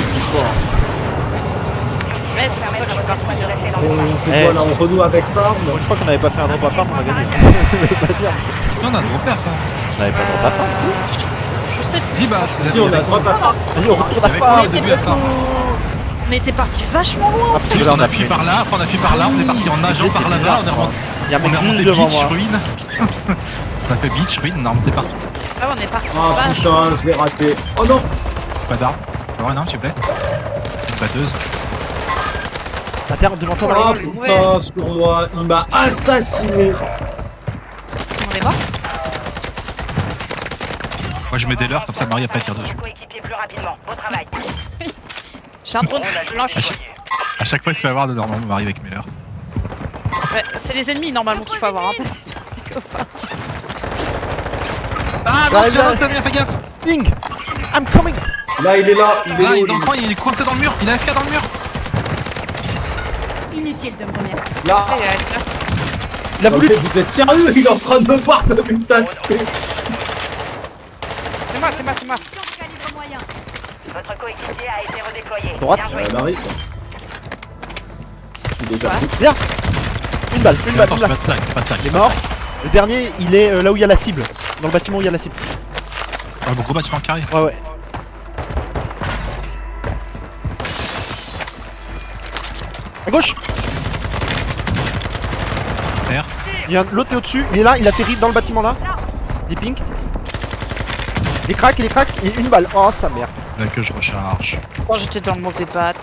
l'équipe du Force. Ouais, c'est pour ça que je suis parti. On fait quoi là? On renoue avec Farm? Une fois qu'on n'avait pas fait un drop à farm, on a gagné. Pas dire. Non, on a un gros perf. On n'avait pas de drop à farm, si. Je sais plus. Dis bah, Si, on a 3 par Farm. Vas-y, on retourne à Avec farm. le début à farm. Mais t'es parti vachement loin. Parce que là, On a fui par là, après on a fui par là, on est parti en nageant par là-bas, on est remonté. Il y a un On est mec remonté juste devant beach, moi. ruine. On a fait beach, ruine, on a remonté partout. Ah, on est parti Ah vachement. putain, je l'ai raté. Oh non! Pas d'armes. Ouais, non, s'il te plaît. Une batteuse. À terre devant toi, Ah Marie. putain, sur moi, il m'a assassiné! On est mort. Moi je mets des leurs, comme ça Marie après tire dessus. J'ai un drone blanche. À chaque fois il se fait avoir de normalement Marie avec mes leurs. Ouais, c'est les ennemis normalement qu'il faut avoir. Hein. Des copains. Ah non, t'as bien fait gaffe. Ping! I'm coming! Là, il est là, il est Là, là. il est dans le coin, il est coincé dans le mur, il a FK dans le mur. Inutile de me remercier. Là! Il a voulu. Ok, vous êtes sérieux? Il est en train de me voir comme une tasse! C'est moi. Mission de calibre moyen. Votre coéquipier a été redéployé. Droite. Bien joué. Marie. Je suis déjà pris. Viens! Une balle, une balle, Attends, une c'est balle. pas de tag, pas de tag. Il est mort. Le dernier, il est là où il y a la cible. Dans le bâtiment où il y a la cible. Ah, bon gros bâtiment carré. Ouais, ouais. À gauche! Terre. Il y a l'autre est au-dessus, il est là, il atterrit dans le bâtiment là. Il est pink. Il est crack, et une balle. Oh sa mère. Là que je recharge. Oh, j'étais dans le mauvais bat.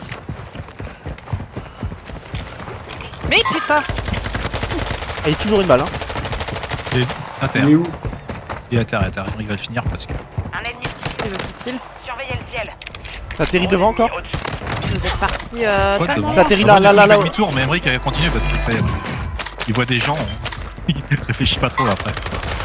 Mais putain. Il est toujours une balle hein. Et à terre. Il est où? Il est à terre, il va le finir parce que. Un ennemi. C'est le kill. Surveillez le ciel. Ça atterrit devant encore. Vous êtes parti Ouais, pas devant. Ça atterrit Ah, là, moi, là, du coup, là, je fais là. demi-tour, mais Emric continue parce qu'il fait. Il voit des gens. Il réfléchit pas trop là, après.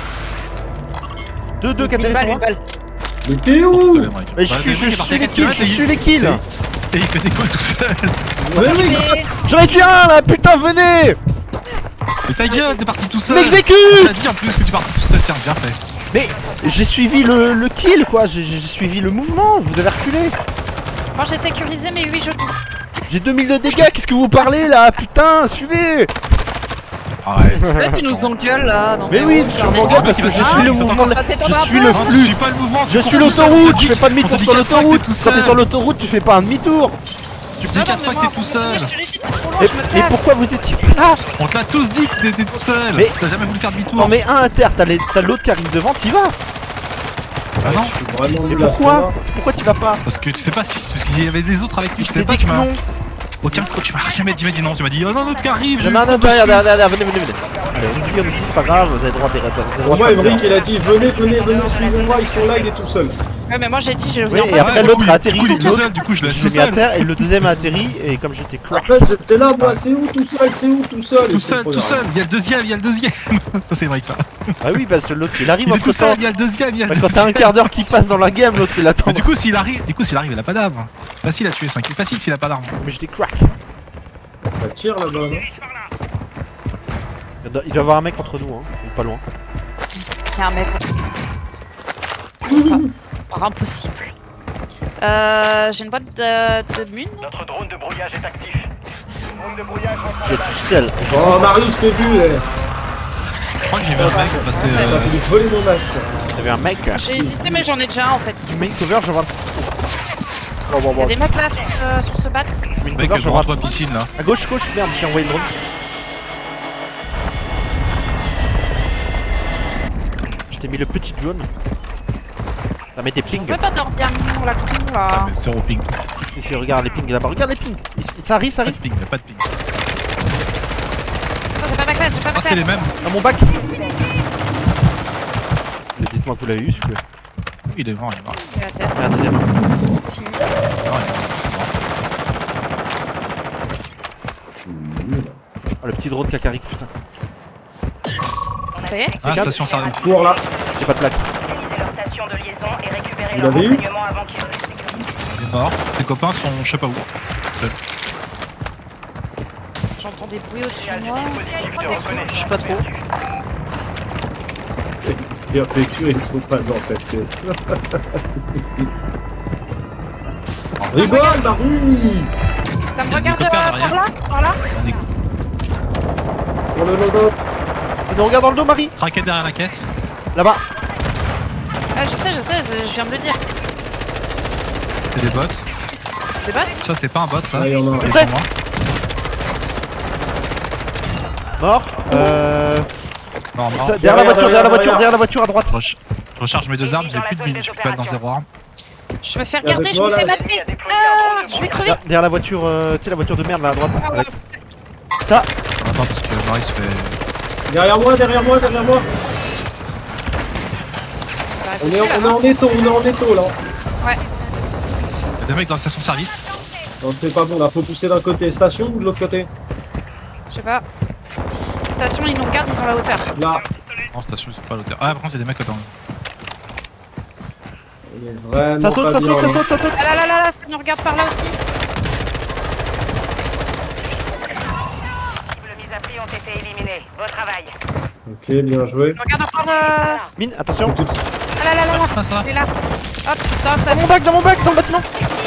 2-2 qui atterrit sur moi. une balle. Mais t'es où? Mais je suis les kills. Et il fait des calls tout seul. Mais oui! Mais- J'en ai tué un là, putain venez. Mais ta gueule, t'es parti tout seul. M'exécute. T'as dit en plus que tu partais tout seul, tiens, bien fait. Mais j'ai suivi le kill quoi, j'ai suivi le mouvement, vous avez reculé. Moi j'ai sécurisé mes 8 jetons. J'ai 2000 de dégâts, qu'est-ce que vous parlez là, putain, suivez. Arrête. Là tu nous engueules là. Non, Mais oui, je m'engueule parce que je suis le mouvement, je suis le Je flux. suis pas le mouvement. Je suis l'autoroute, tu fais pas demi-tour sur l'autoroute. Quand t'es sur l'autoroute, tu fais pas un demi-tour. Tu me dis 4 fois que t'es tout seul. Mais pourquoi vous étiez là? On te l'a tous dit que t'étais tout seul. Mais- T'as jamais voulu faire demi-tour. Non mais un à terre, t'as l'autre qui arrive devant, t'y vas. Ah non. Je suis vraiment Mais nul à ce pourquoi? moment-là. Pourquoi t'y vas pas? Parce que tu sais pas si. Parce qu'il y avait des autres avec lui. Tu T'es sais pas, dit tu que m'as. non. Aucun coup, tu m'as jamais dit non. Tu m'as dit, oh non, l'autre qui arrive. J'en ai un autre derrière, venez. Allez, on oublie, c'est pas grave, vous avez le droit de Pour moi, Emric, il a dit venez, suivez-moi, ils sont là, il est tout seul. Ouais mais moi j'ai dit je Oui, viens et pas. après Du l'autre coup, a atterri, il est tout l'autre, seul, du coup je l'ai je l'ai mis à terre et le deuxième a atterri et comme j'étais crack. Après, j'étais là, moi, c'est où tout seul? C'est où tout seul? Tout seul, tout seul. Il y a le deuxième. Ça c'est vrai que ça. Ah oui, parce que l'autre il arrive Il est entre tout seul, temps. il y a le deuxième, Quand t'as un quart d'heure qui passe dans la game, l'autre il attend. Mais du coup s'il arrive, il a pas d'arme. Facile à tuer, c'est facile s'il a pas d'arme. Mais j'étais crack. Ça tire là-bas, non? Il doit y avoir un mec entre nous, hein, ou pas loin. Y'a un mec. Impossible. J'ai une boîte de mune. Notre drone de brouillage est actif. Drone de brouillage rentre J'ai en base. tout seul. Oh, Marie, je t'ai vu, eh. Je crois que j'ai vu un mec passer. T'as voulu voler mon masque. Y'avait un mec. J'ai hésité mais j'en ai déjà un en fait. Tu mets une cover, je vois. Y'a des mecs là sur ce bat. Tu mets une Mec cover, je devant vois. toi piscine là. À gauche, merde, j'ai envoyé le drone. Je t'ai mis le petit drone. Ça met des On pings. peut pas dormir nous là continue Ah là. mais zéro ping. Ici, regarde les pings là-bas, regarde les pings. Ça arrive, Pas de ping, y'a pas de ping. J'ai pas ma classe, j'ai pas Ah ma c'est les classe. mêmes. Dans mon bac. Dites-moi que vous l'avez eu, s'il vous plaît. Il est mort, il est mort. Il est à terre, Et un deuxième. fini. Non, il est mort. Oh, le petit drone cacarique, putain. Ça y est. Ah station sardine. Cours là. J'ai pas de plaque. Utilisez leur station de liaison et récupérez Vous leurs l'avez eu? renseignements avant qu'ils se sécurisent. Il est mort. Ses copains sont je sais pas où. Seuls. J'entends des bruits au-dessus Signal de de moi. dispositif de reconnaissance. Je sais pas trop. Bien sûr, ils sont pas dans ta tête. Oh Rigole, Marie. Ça me regarde Hélicoptère par derrière. là, par là. On est Pour le loadout. Tu nous regardes dans le dos, Marie. traqué derrière la caisse. Là-bas. Ah, je sais, je viens de le dire. C'est des bots. Des bots? Ça, c'est pas un bot, ça. Ah, il y en a un. C'est Prêt pour moi. Mort. Non, non. Derrière la voiture, derrière la voiture, derrière. derrière la voiture à droite. Je recharge mes 2 armes, j'ai plus de billes, je peux aller dans 0 armes. Je me fais Il y a regarder, avec je me moi, fais là. mater. Ah, je vais crever. Derrière la voiture, tu sais, la voiture de merde là à droite. Ah, ouais. Avec- Ça. Attends, parce que Marie se fait. Derrière moi, derrière moi, derrière moi. On est en étau, là. Il y a des mecs dans la station service. Non, c'est pas bon, là, faut pousser d'un côté. Station ou de l'autre côté? Je sais pas. Station, ils nous regardent, ils sont à la hauteur. Là. Non, station, ils sont pas à l'auteur. Ah, par contre, il y a des mecs dedans. On est vraiment Ça saute, pas ça bien, saute, ça là. saute, ça saute. Ah là là là là, ça nous regarde par là aussi. Les mises à prix ont été éliminées. Beau travail. Ok, bien joué. Ils nous regardent encore. Mine, attention. Tout- Ah là là là là. Ça, ça. Il est là. Hop, putain, ça Dans mon bac, dans le bâtiment.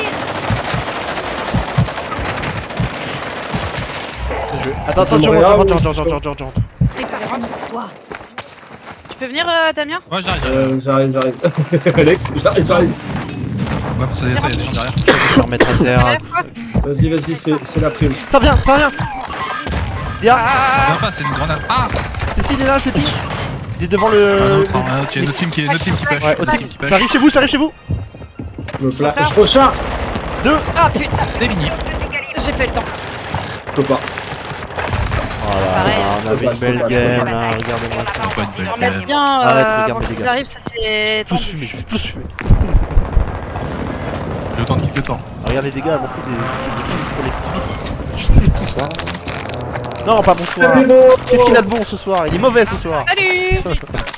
Attends, attends, je rentre. Prépare-toi. Tu peux venir, Damien? Ouais, j'arrive. J'arrive. Alex, j'arrive. Ouais, parce qu'il y a des gens derrière. Je vais remettre à terre. Derrière toi? Vas-y, c'est la prime. Ça vient, ça vient. Dia, Ah, Non, pas, c'est une grenade. Ah! Cécile, il est là, je le tue. Il est devant Un le. autre, un autre, il y a notre team qui push. Ouais, Notre team qui push. ça arrive chez vous, ça arrive chez vous. Je recharge. ah putain, Des mini. j'ai pas le temps. Je peux pas. Voilà, Pareil. on avait une belle game là, regardez-moi ça. C'est pas une belle Remettre game. bien Arrête, avant regardez, les qu'ils gars. arrivent, c'était Tous tendu. fumés, je vais tous fumer. J'ai autant de kill que toi. Regarde les dégâts, m'en fous des pour les Non, pas bonsoir. Qu'est-ce qu'il a de bon ce soir? Il est mauvais ce soir. Salut.